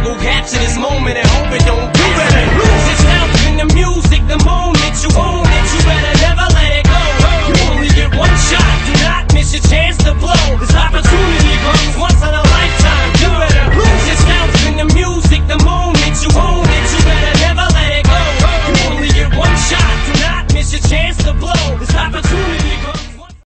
will capture this moment and hope it don't do better. Lose yourself in the music the more